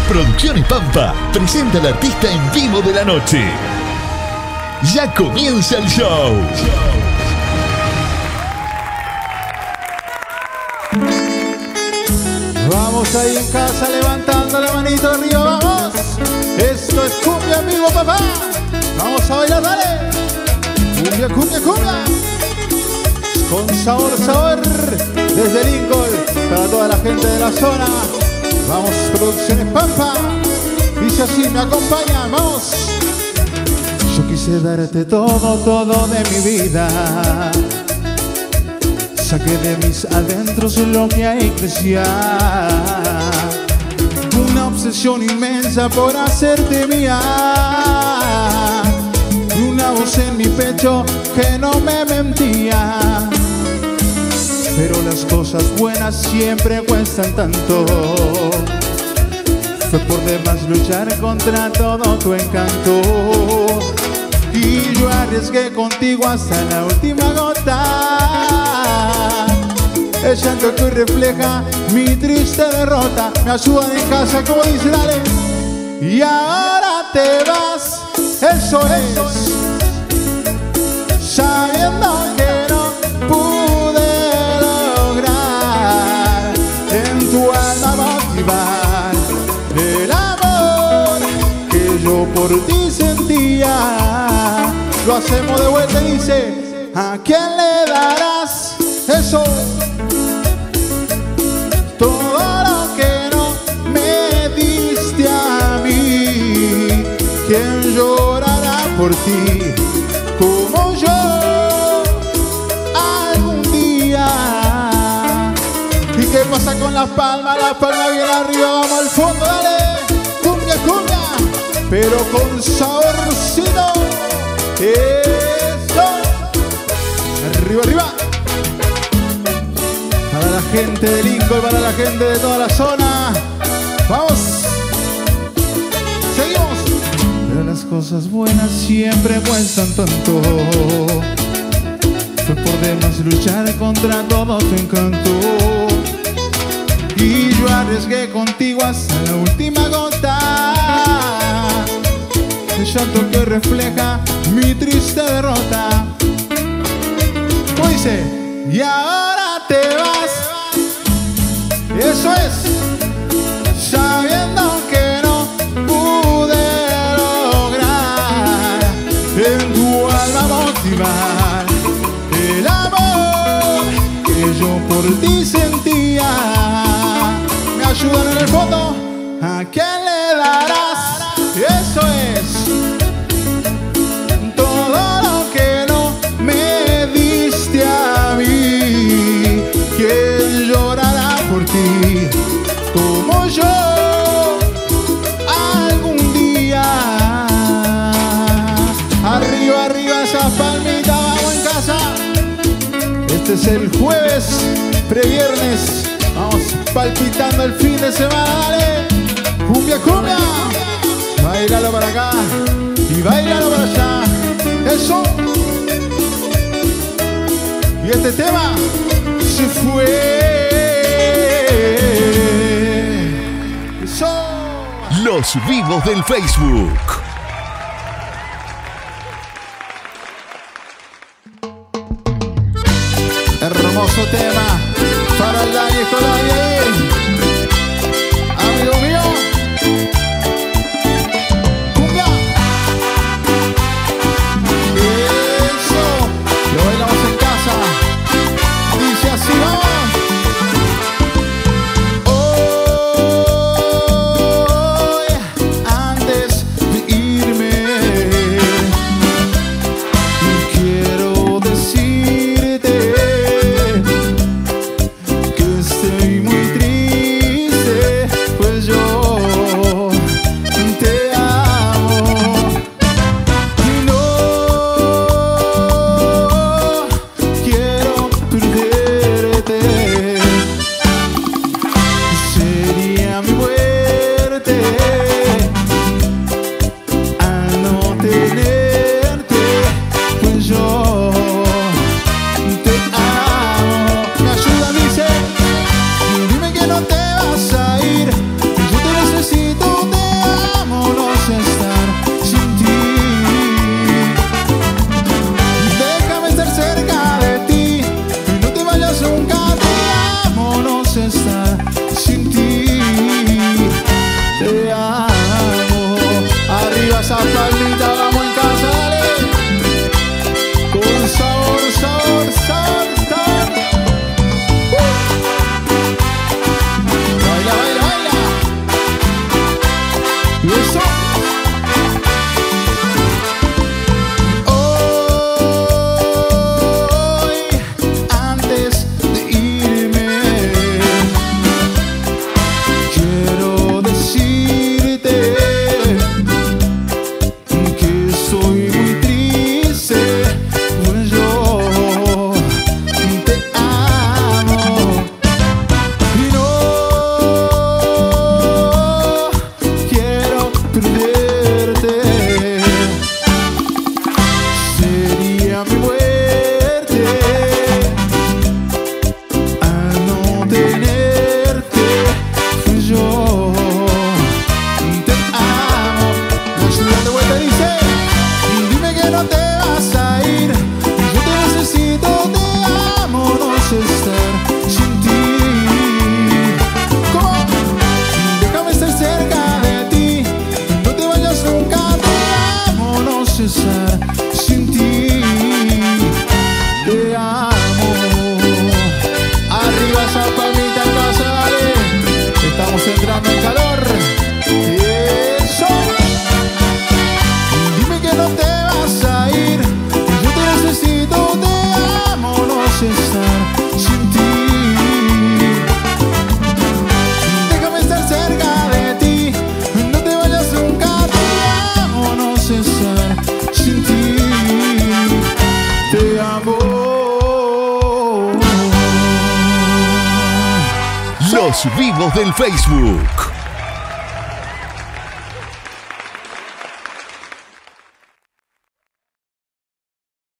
Producciones Pampa presenta al artista en vivo de la noche. Ya comienza el show. Vamos ahí en casa levantando la manito arriba, vamos. Esto es cumbia, amigo, papá. Vamos a bailar, dale. Cumbia, cumbia, cumbia. Con sabor, sabor. Desde Lincoln, para toda la gente de la zona. Vamos, Producciones Pampa. Dice así, me acompaña, vamos. Yo quise darte todo, todo de mi vida. Saqué de mis adentros lo que ahí crecía. Una obsesión inmensa por hacerte mía. Y una voz en mi pecho que no me mentía. Pero las cosas buenas siempre cuestan tanto. Fue por demás luchar contra todo tu encanto. Y yo arriesgué contigo hasta la última gota. El llanto que hoy refleja mi triste derrota. Me ayudan en casa, como dice, dale. Y ahora te vas, eso es, sabiendo que no pude lograr en tu alma motivar el amor que yo por ti sentía. Lo hacemos de vuelta y dice, ¿a quién le darás eso? Todo lo que no me diste a mí. ¿Quién llorará por ti como yo algún día? ¿Y qué pasa con las palmas? Las palmas bien arriba, vamos al fondo, dale. Cumbia, cumbia, pero con saborcito. Eso. Arriba, arriba. Para la gente de Lincoln, para la gente de toda la zona. Vamos. Seguimos. Pero las cosas buenas siempre cuestan tanto. Fue por demás luchar contra todo tu encanto. Y yo arriesgué contigo hasta la última gota. El llanto que refleja mi triste derrota. ¿Cómo dice? Y ahora te vas. Eso es, sabiendo que no pude lograr en tu alma motivar el amor que yo por ti sentía. Me ayudan en el fondo. ¿A quién le darás? Eso es, todo lo que no me diste a mí. ¿Quién llorará por ti como yo algún día? Arriba, arriba esas palmitas, vamos en casa. Este es el jueves, previernes. Vamos palpitando el fin de semana, dale. Cumbia, cumbia. Báilalo para acá y báilalo para allá. Eso. Y este tema se fue. Eso. Los vivos del Facebook. Hermoso tema para el Dani Escolari. Amigo mío. Cumbia. Eso. Lo bailamos en casa. Dice así, vamos. Hoy, antes de irme, quiero decirte que estoy muy triste, pues yo te amo y no quiero perderte. Sería mi muerte al no tenerte, pues yo te amo. Me ayuda, dice, dime que no te vas a ir, yo te necesito sin ti. Te amo. Arriba esa palmita, vamos en casa, dale. Con sabor, sabor, sabor, sabor. Baila, baila, baila. Y eso. Sería mi muerte al no tenerte. Yo te amo. La ciudad de vuelta dice: dime que no te vas a ir. Yo te necesito, te amo, no sé estar sin ti. ¿Cómo? Déjame estar cerca de ti. No te vayas nunca, te amo, no sé estar sin ti. Te amo. Arriba esa palmita en casa, dale. Estamos entrando en calor. Eso. Dime que no te vas a ir. Yo te necesito, te amo, no sé estar sin ti. Déjame estar cerca de ti. No te vayas nunca, te amo, no sé estar sin ti. Te amo. Los vivos del Facebook.